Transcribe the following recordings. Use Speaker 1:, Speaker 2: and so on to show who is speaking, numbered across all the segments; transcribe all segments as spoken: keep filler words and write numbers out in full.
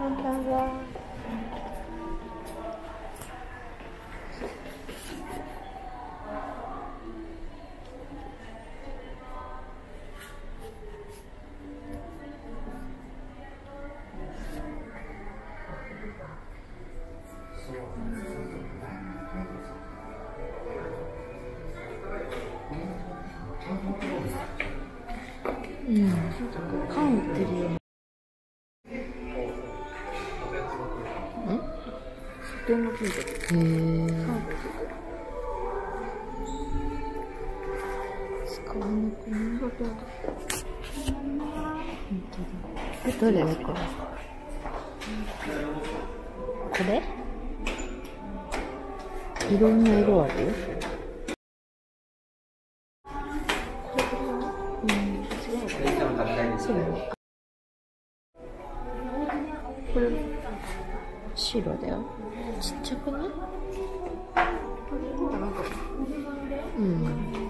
Speaker 1: こんばんは。うん、缶売ってるよ。え？書店の近所。へえ。使わなくない？本当だ。え、どれ？これ。これ？いろんな色あるよ。そう。これ白だよ。ちっちゃくない？うん。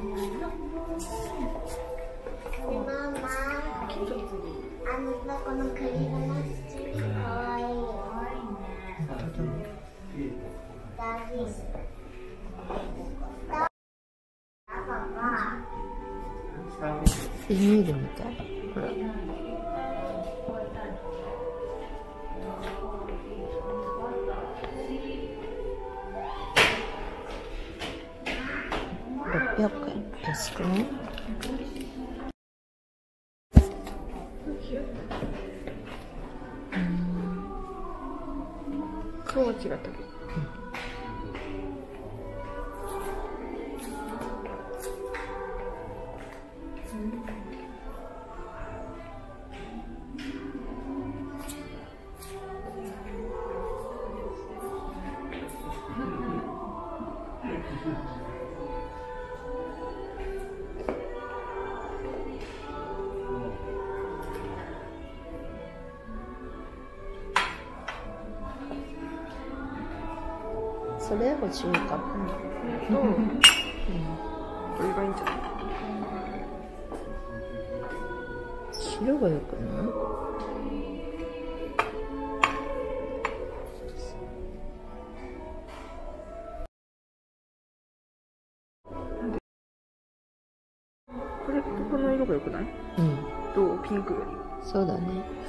Speaker 2: ママ、あのこのクリームのスチークかわいいよ。大事。
Speaker 1: ビニールみたい。ほら。ろっぴゃくえん。安くない？うん。
Speaker 3: 顔は違ったけど。
Speaker 1: それ欲しいかも。
Speaker 3: うん。これがいいんじゃない？
Speaker 1: 白がよくない？
Speaker 3: これ、この色が良くない？
Speaker 1: うん。
Speaker 3: どう？ピンクより。
Speaker 1: そうだね。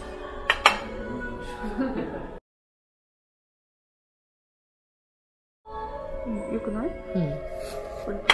Speaker 3: うん、良くない？
Speaker 1: うん。
Speaker 3: これ。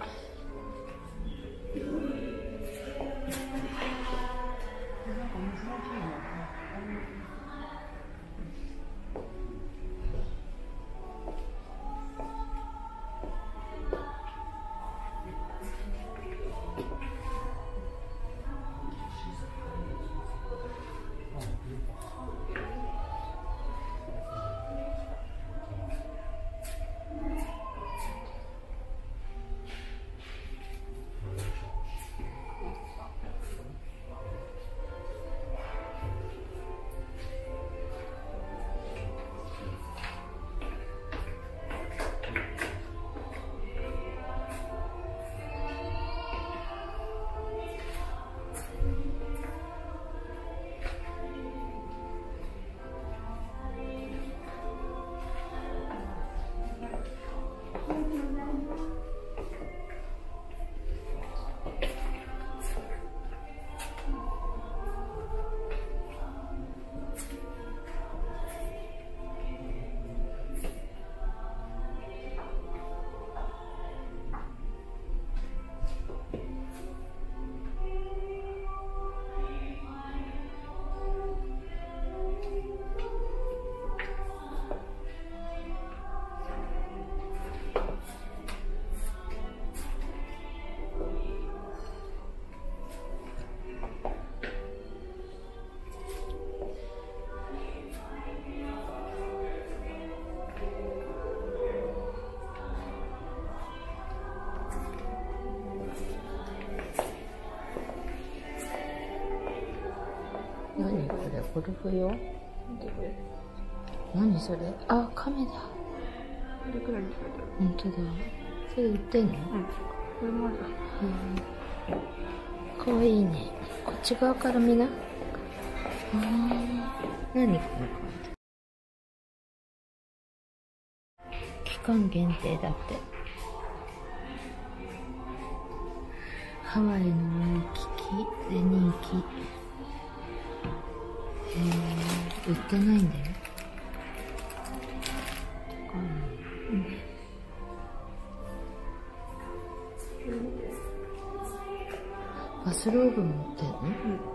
Speaker 1: 何これ？ゴルフ用？何それ？あ、カメだ。
Speaker 3: これくらいに書いてある。
Speaker 1: 本当だ。それ売ってんの？
Speaker 3: うん。これもある。
Speaker 1: うん。かわいいね。こっち側から見な。ああ。何このカード？ 間限定だって。ハワイのワイキキで人気。へえ、売ってないんだよ。うん、バスローブも売ってるの？うん、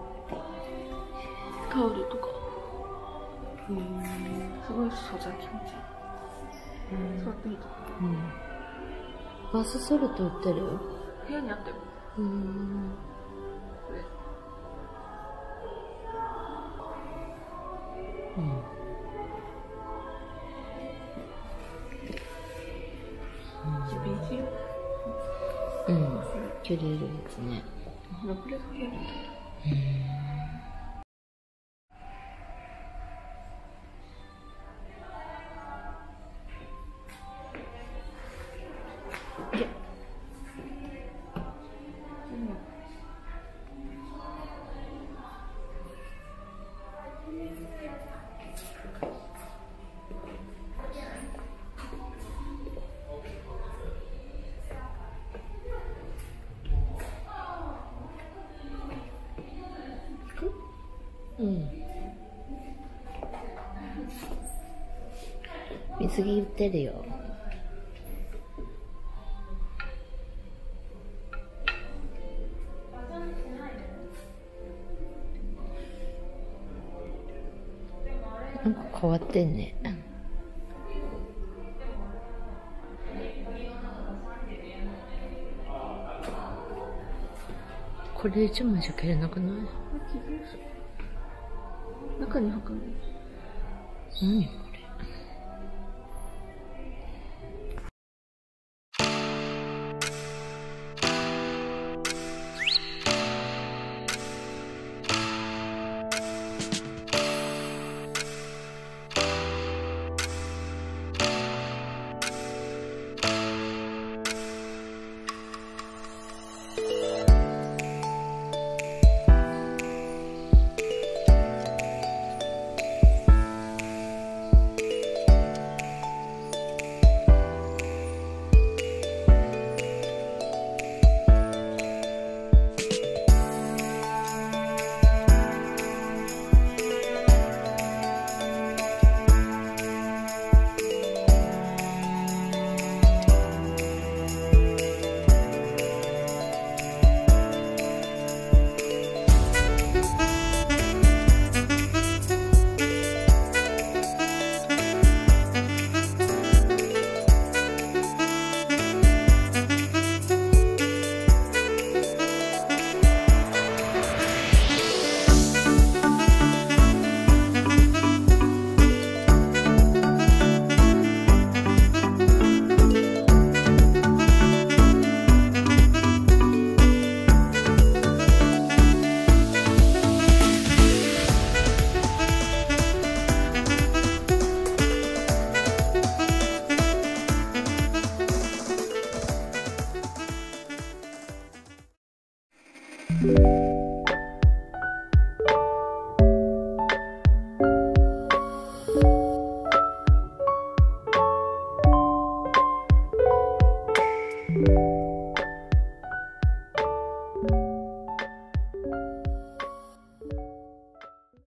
Speaker 3: タオルとか。へえ、すごい素材気持ちいい。座ってみた。
Speaker 1: うん。バスソルト売ってるよ。
Speaker 3: 部屋にあったよ。
Speaker 1: うん。
Speaker 3: これ。
Speaker 1: うん。うん。着れるやつね。
Speaker 3: これが部屋にあった。
Speaker 1: うん。うん。水着売ってるよ。なんか変わってんね。これ一枚じゃ着れなくない？
Speaker 3: 中に履くの？
Speaker 1: 何これ？